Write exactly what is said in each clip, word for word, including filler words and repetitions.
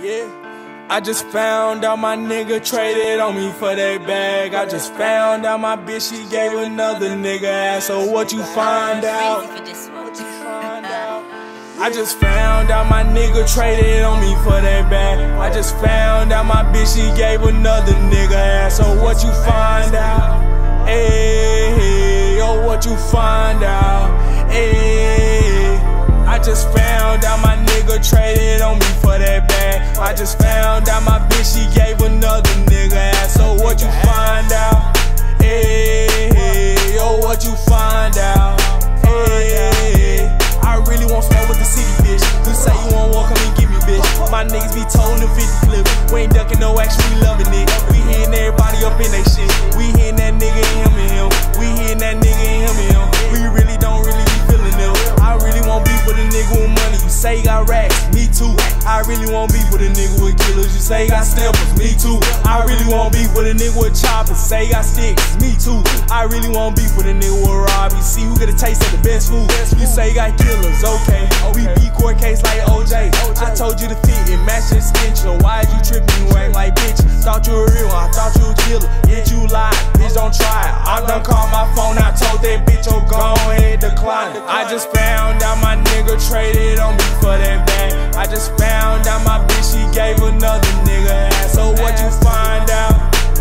Yeah. I just found out my nigga traded on me for that bag. I just found out my bitch, she gave another nigga ass. So what you find out? What you find out? I just found out my nigga traded on me for that bag. I just found out my bitch, she gave another nigga ass. So what you find out? Hey, oh, what you find out? Hey, I just found out my nigga traded on me for that bag. I just found out my bitch, she gave another nigga ass. So what you find out? Hey, oh, what you find out? Hey, I really want smoke with the city, bitch. You say you want war, come and give me, bitch. My niggas be told in fifty clip. We ain't ducking no action, we loving it. We hitting everybody up in they shit. We hitting that nigga and him and him. We hitting that nigga and him and him. We really don't really be feeling them. I really want beef with a nigga with money. You say you got racks, me too. I really want beef with a nigga with killers. You say you got steppers, me too. I really want beef with a nigga with choppers. Say you got sticks, me too. I really want beef with a nigga with Robbie. See who get a taste of the best food. You say you got killers, okay. We beat court case like O J. I told you to fit and match your skin. So why you tripping? You act like bitch. Thought you were real, I thought you a killer. Yet you lied, bitch, don't try it. I done called my phone, I told that bitch, oh, go ahead, decline it. I just found out my nigga traded on me for that bag. I just found out my bitch, she gave another nigga ass. So what you find out?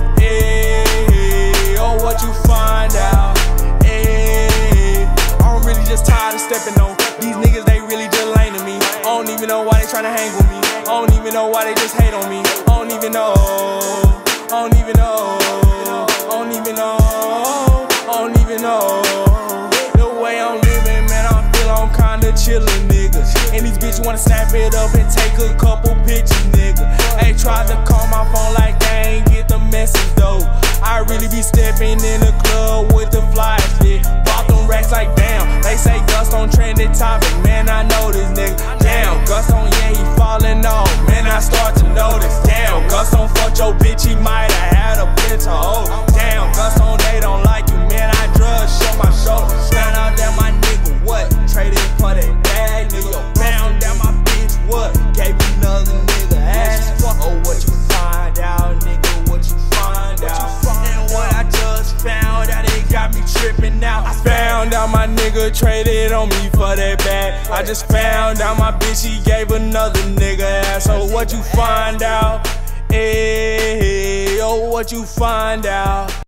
Hey, oh, what you find out? Hey, I'm really just tired of stepping on these niggas, they really just lame to me. I don't even know why they tryna hang with me. I don't even know why they just hate on me. I don't even know. I don't even know. I don't even know. I don't even know. The way I'm living, man, I feel I'm kinda chillin', nigga. And these bitches wanna snap it up and take a couple pictures, nigga. They tried to call my phone like they ain't get the message though. I really be stepping in the club with the flyers, shit. Bought them racks like damn. They say Gus on trending topic, man, I know this nigga. Damn, Gus on, yeah, he falling off. Man, I start to notice. Damn, Gus on fuck your bitch, he might have had a bitch of hoe. Damn, Gus on, they don't like you, man, I drug, show my shoulder. Found out that my nigga, what? Traded for that bag, nigga. Found out my bitch, what? Gave another nigga ass. Oh, what you find out, nigga, what you find out? And what I just found out, it got me tripping out. I found out my nigga traded on me for that bag. I just found out my bitch, he gave another nigga ass. So what you find out? Hey, oh, what you find out?